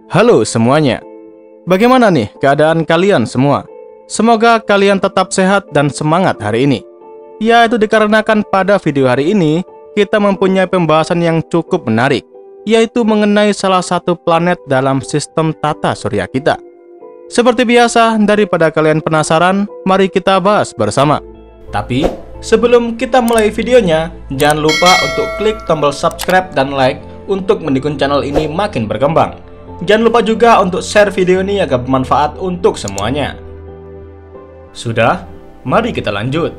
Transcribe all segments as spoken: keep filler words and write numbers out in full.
Halo semuanya, bagaimana nih keadaan kalian semua? Semoga kalian tetap sehat dan semangat hari ini. Ya, itu dikarenakan pada video hari ini kita mempunyai pembahasan yang cukup menarik, yaitu mengenai salah satu planet dalam sistem tata surya kita. Seperti biasa, daripada kalian penasaran, mari kita bahas bersama. Tapi sebelum kita mulai videonya, jangan lupa untuk klik tombol subscribe dan like untuk mendukung channel ini makin berkembang. Jangan lupa juga untuk share video ini agar bermanfaat untuk semuanya. Sudah, mari kita lanjut.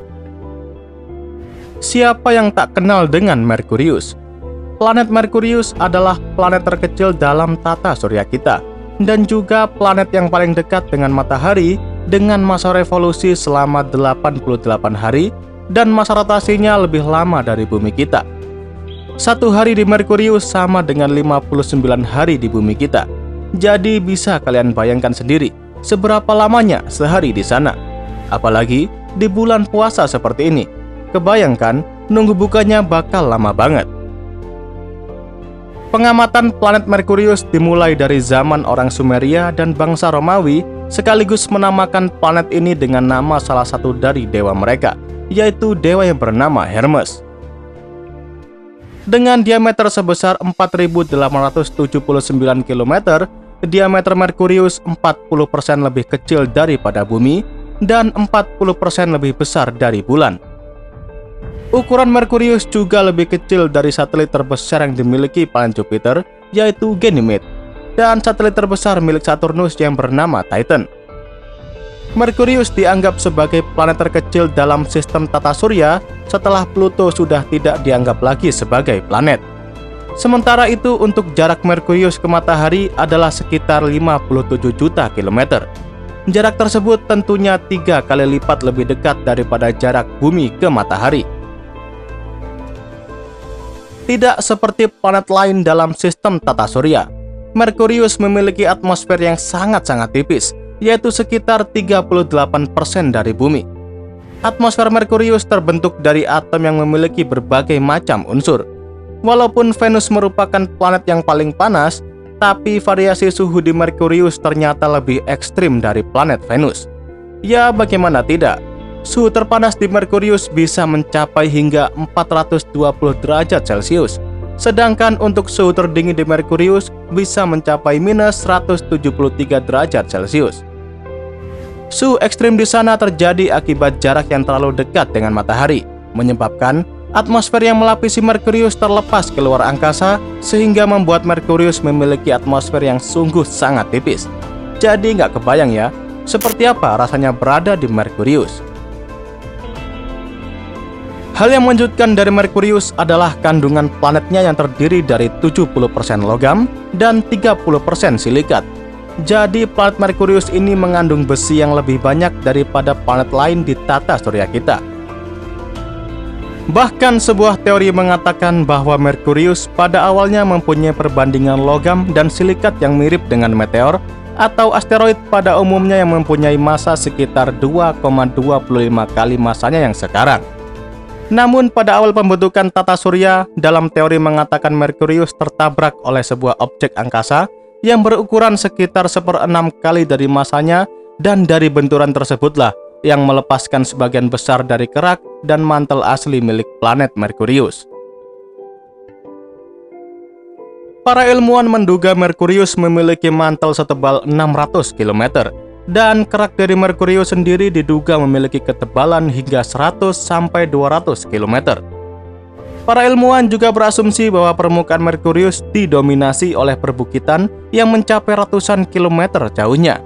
Siapa yang tak kenal dengan Merkurius? Planet Merkurius adalah planet terkecil dalam tata surya kita, dan juga planet yang paling dekat dengan matahari dengan masa revolusi selama delapan puluh delapan hari dan masa rotasinya lebih lama dari bumi kita. Satu hari di Merkurius sama dengan lima puluh sembilan hari di bumi kita. Jadi bisa kalian bayangkan sendiri seberapa lamanya sehari di sana. Apalagi di bulan puasa seperti ini. Kebayangkan nunggu bukanya bakal lama banget. Pengamatan planet Merkurius dimulai dari zaman orang Sumeria dan bangsa Romawi, sekaligus menamakan planet ini dengan nama salah satu dari dewa mereka, yaitu dewa yang bernama Hermes. Dengan diameter sebesar empat ribu delapan ratus tujuh puluh sembilan kilometer, diameter Merkurius empat puluh persen lebih kecil daripada bumi dan empat puluh persen lebih besar dari bulan. Ukuran Merkurius juga lebih kecil dari satelit terbesar yang dimiliki planet Jupiter, yaitu Ganymede, dan satelit terbesar milik Saturnus yang bernama Titan. Merkurius dianggap sebagai planet terkecil dalam sistem tata surya setelah Pluto sudah tidak dianggap lagi sebagai planet. Sementara itu, untuk jarak Merkurius ke matahari adalah sekitar lima puluh tujuh juta kilometer. Jarak tersebut tentunya tiga kali lipat lebih dekat daripada jarak bumi ke matahari. Tidak seperti planet lain dalam sistem tata surya, Merkurius memiliki atmosfer yang sangat-sangat tipis, yaitu sekitar tiga puluh delapan persen dari bumi. Atmosfer Merkurius terbentuk dari atom yang memiliki berbagai macam unsur. Walaupun Venus merupakan planet yang paling panas, tapi variasi suhu di Merkurius ternyata lebih ekstrim dari planet Venus. Ya, bagaimana tidak? Suhu terpanas di Merkurius bisa mencapai hingga empat ratus dua puluh derajat Celcius. Sedangkan untuk suhu terdingin di Merkurius bisa mencapai minus seratus tujuh puluh tiga derajat Celcius. Suhu ekstrim di sana terjadi akibat jarak yang terlalu dekat dengan matahari, menyebabkan atmosfer yang melapisi Merkurius terlepas keluar angkasa, sehingga membuat Merkurius memiliki atmosfer yang sungguh sangat tipis. Jadi nggak kebayang ya, seperti apa rasanya berada di Merkurius. Hal yang mengejutkan dari Merkurius adalah kandungan planetnya yang terdiri dari tujuh puluh persen logam dan tiga puluh persen silikat. Jadi planet Merkurius ini mengandung besi yang lebih banyak daripada planet lain di tata surya kita. Bahkan sebuah teori mengatakan bahwa Merkurius pada awalnya mempunyai perbandingan logam dan silikat yang mirip dengan meteor atau asteroid pada umumnya yang mempunyai massa sekitar dua koma dua lima kali massanya yang sekarang. Namun pada awal pembentukan tata surya, dalam teori mengatakan Merkurius tertabrak oleh sebuah objek angkasa yang berukuran sekitar seperenam kali dari massanya, dan dari benturan tersebutlah yang melepaskan sebagian besar dari kerak dan mantel asli milik planet Merkurius. Para ilmuwan menduga Merkurius memiliki mantel setebal enam ratus kilometer, dan kerak dari Merkurius sendiri diduga memiliki ketebalan hingga seratus sampai dua ratus kilometer. Para ilmuwan juga berasumsi bahwa permukaan Merkurius didominasi oleh perbukitan yang mencapai ratusan kilometer jauhnya.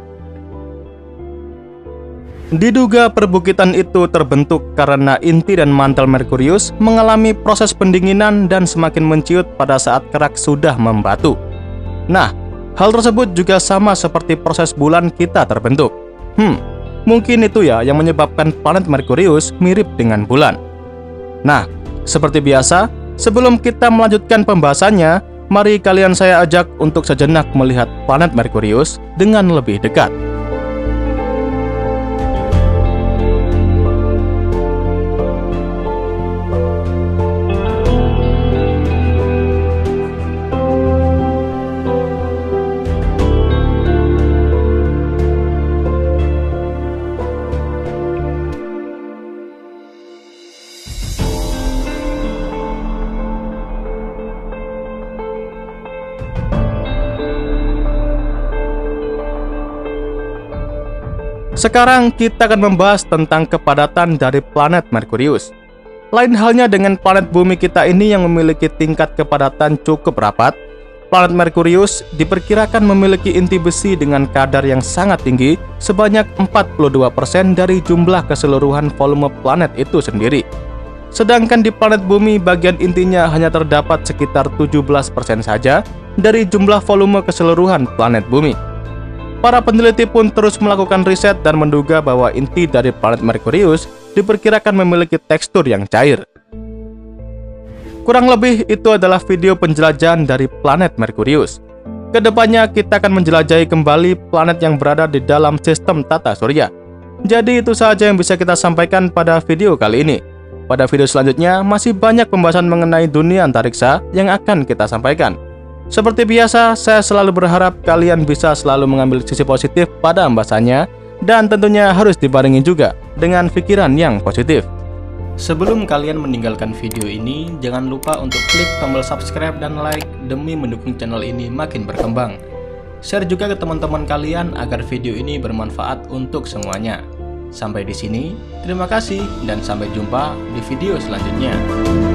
Diduga perbukitan itu terbentuk karena inti dan mantel Merkurius mengalami proses pendinginan dan semakin menciut pada saat kerak sudah membatu. Nah, hal tersebut juga sama seperti proses bulan kita terbentuk. Hmm, mungkin itu ya yang menyebabkan planet Merkurius mirip dengan bulan. Nah, seperti biasa, sebelum kita melanjutkan pembahasannya, mari kalian saya ajak untuk sejenak melihat planet Merkurius dengan lebih dekat. Sekarang kita akan membahas tentang kepadatan dari planet Merkurius. Lain halnya dengan planet bumi kita ini yang memiliki tingkat kepadatan cukup rapat, planet Merkurius diperkirakan memiliki inti besi dengan kadar yang sangat tinggi sebanyak empat puluh dua persen dari jumlah keseluruhan volume planet itu sendiri. Sedangkan di planet bumi bagian intinya hanya terdapat sekitar tujuh belas persen saja dari jumlah volume keseluruhan planet bumi. Para peneliti pun terus melakukan riset dan menduga bahwa inti dari planet Merkurius diperkirakan memiliki tekstur yang cair. Kurang lebih itu adalah video penjelajahan dari planet Merkurius. Kedepannya kita akan menjelajahi kembali planet yang berada di dalam sistem tata surya. Jadi itu saja yang bisa kita sampaikan pada video kali ini. Pada video selanjutnya masih banyak pembahasan mengenai dunia antariksa yang akan kita sampaikan. Seperti biasa, saya selalu berharap kalian bisa selalu mengambil sisi positif pada pembahasannya dan tentunya harus dibarengi juga dengan pikiran yang positif. Sebelum kalian meninggalkan video ini, jangan lupa untuk klik tombol subscribe dan like demi mendukung channel ini makin berkembang. Share juga ke teman-teman kalian agar video ini bermanfaat untuk semuanya. Sampai di sini, terima kasih dan sampai jumpa di video selanjutnya.